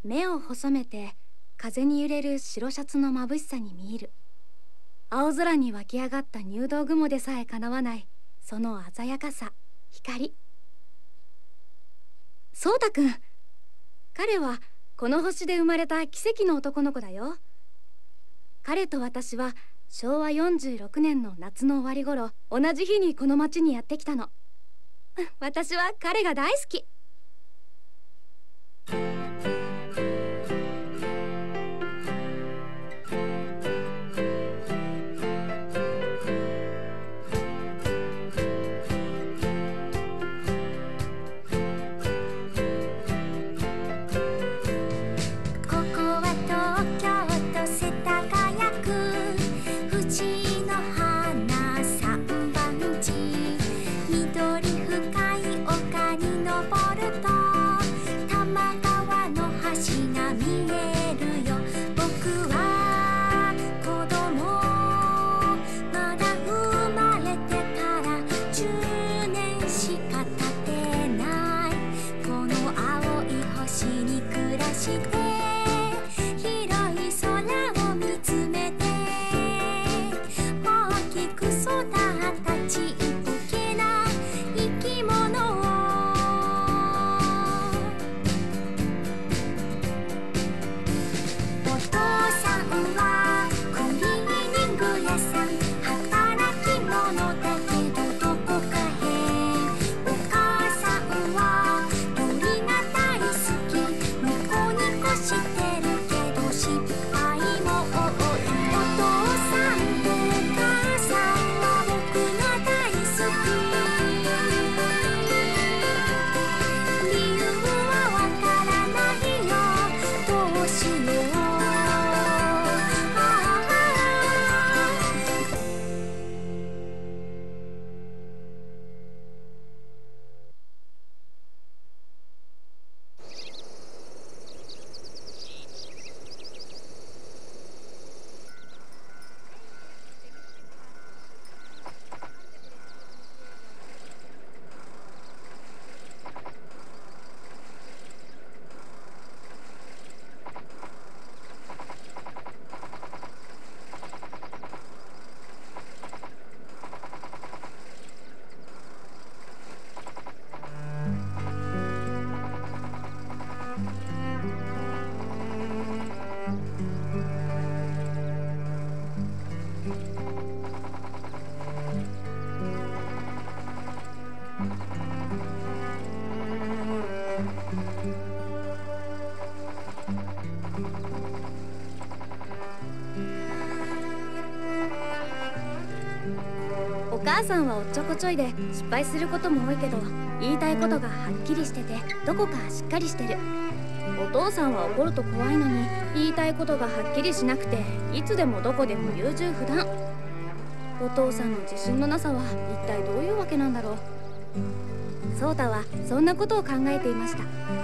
目を細めて風に揺れる白シャツの眩しさに見入る。青空に湧き上がった入道雲でさえかなわないその鮮やかさ、光。そうたくん、彼はこの星で生まれた奇跡の男の子だよ。彼と私は昭和46年の夏の終わり頃、同じ日にこの町にやってきたの。私は彼が大好き。お母さんはおっちょこちょいで失敗することも多いけど、言いたいことがはっきりしててどこかしっかりしてる。お父さんは怒ると怖いのに、言いたいことがはっきりしなくていつでもどこでも優柔不断。お父さんの自信のなさは一体どういうわけなんだろう。ソータはそんなことを考えていました。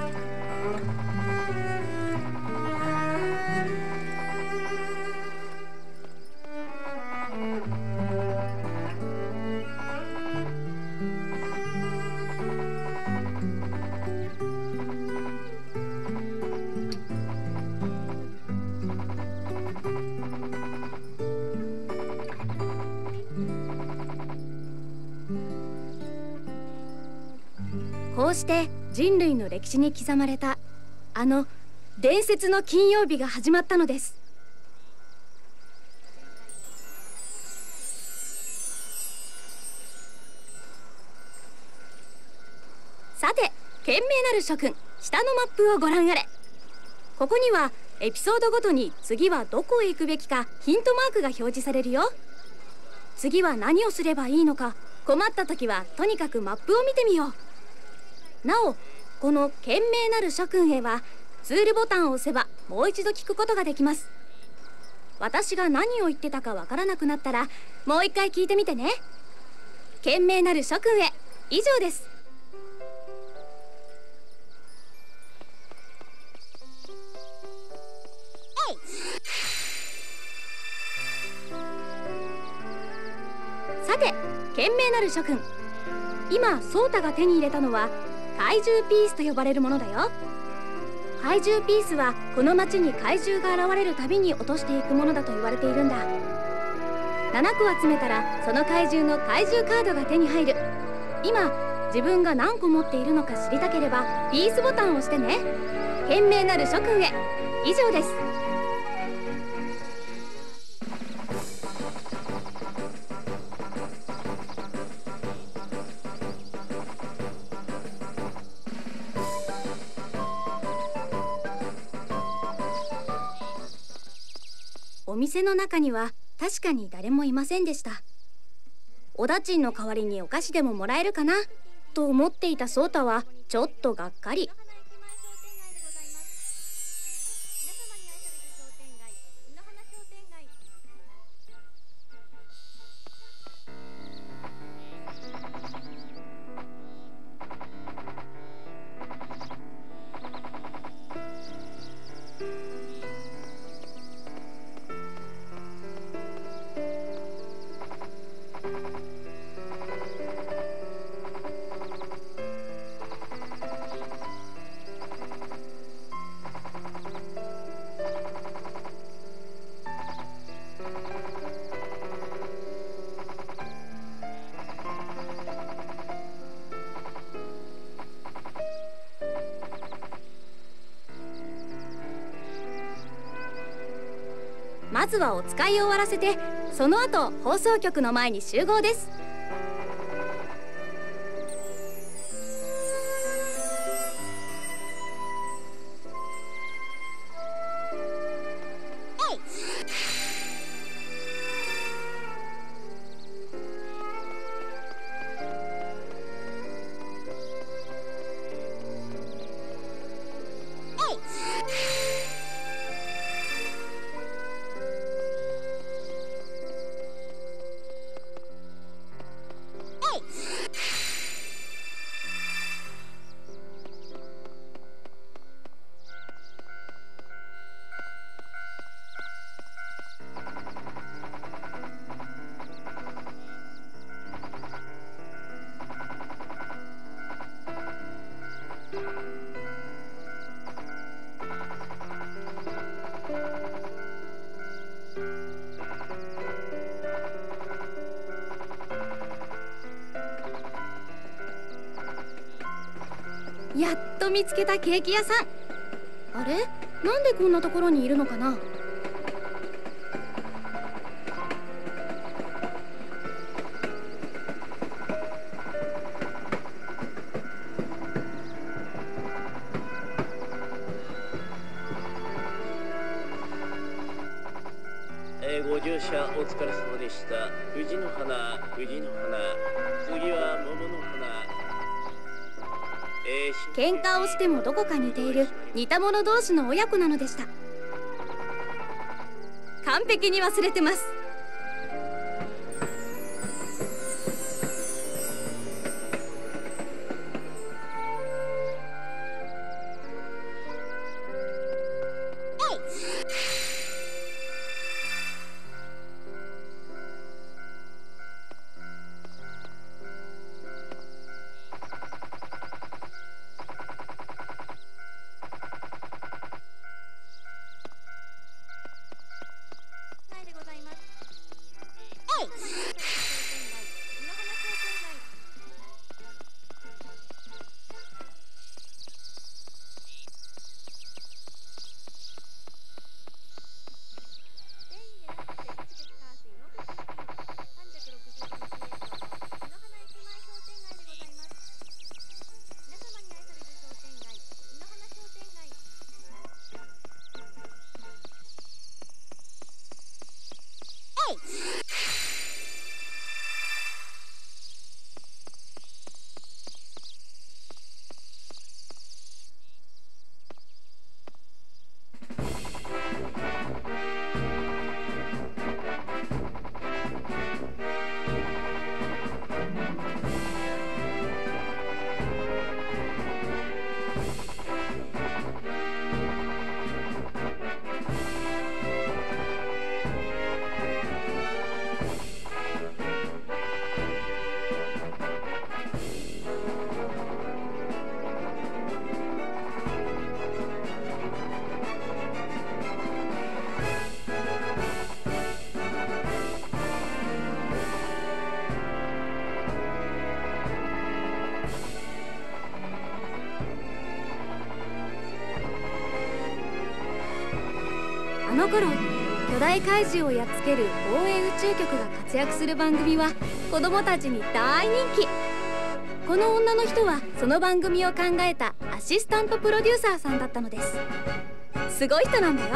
こうして人類の歴史に刻まれたあの伝説の金曜日が始まったのです。さて、賢明なる諸君、下のマップをご覧あれ。ここにはエピソードごとに次はどこへ行くべきかヒントマークが表示されるよ。次は何をすればいいのか、困った時はとにかくマップを見てみよう。なお、この賢明なる諸君へはツールボタンを押せばもう一度聞くことができます。私が何を言ってたかわからなくなったらもう一回聞いてみてね。賢明なる諸君へ、以上です。さて、賢明なる諸君、今ソータが手に入れたのは怪獣ピースと呼ばれるものだよ。 怪獣ピースはこの町に怪獣が現れるたびに落としていくものだと言われているんだ。7個集めたらその怪獣の怪獣カードが手に入る。今自分が何個持っているのか知りたければピースボタンを押してね。賢明なる諸君へ。以上です。お店の中には確かに誰もいませんでした。おだちんの代わりにお菓子でももらえるかなと思っていたソータはちょっとがっかり。まずはお使いを終わらせて、その後放送局の前に集合です。やっと見つけたケーキ屋さん。あれ、なんでこんなところにいるのかな。 ご乗車お疲れ様でした。藤の花、藤の花、次は桃の花。 喧嘩をしてもどこか似ている似た者同士の親子なのでした。完璧に忘れてます。 の頃巨大怪獣をやっつける防衛宇宙局が活躍する番組は子供たちに大人気。この女の人はその番組を考えたアシスタントプロデューサーさんだったのです。すごい人なんだよ。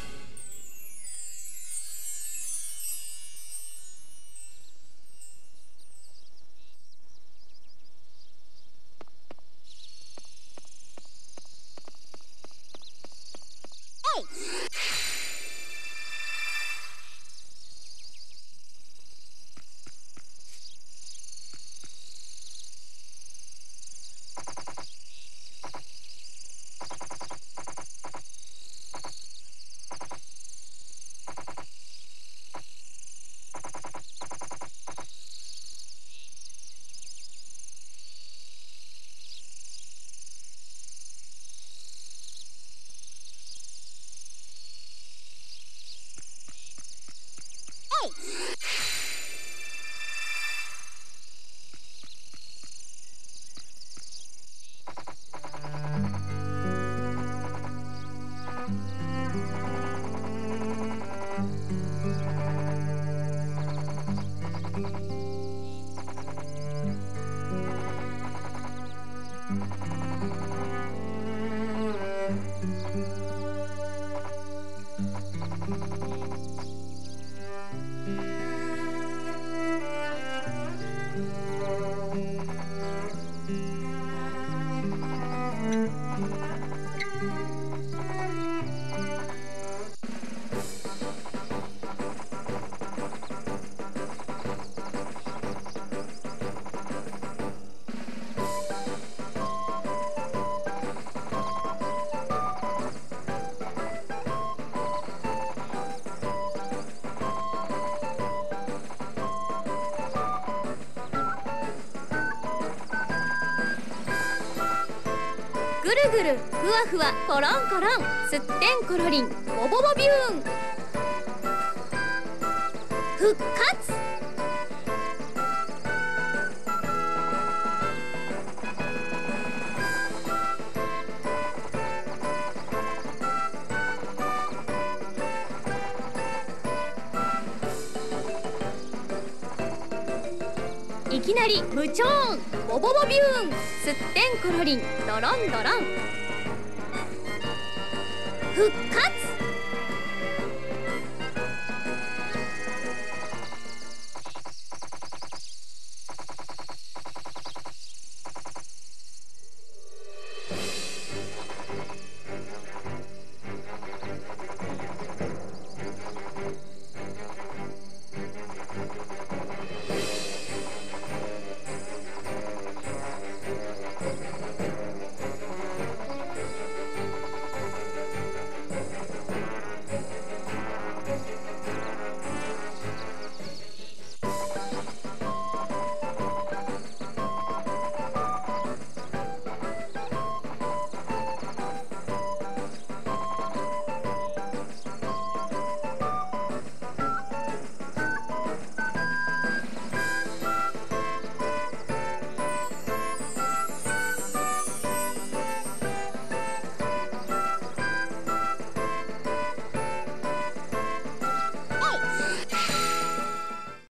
ぐるぐるふわふわコロンコロン、すってんころりんボボボビューン、復活。いきなり無超音ボボボビューン、すってんころりんドロンドロン、復活。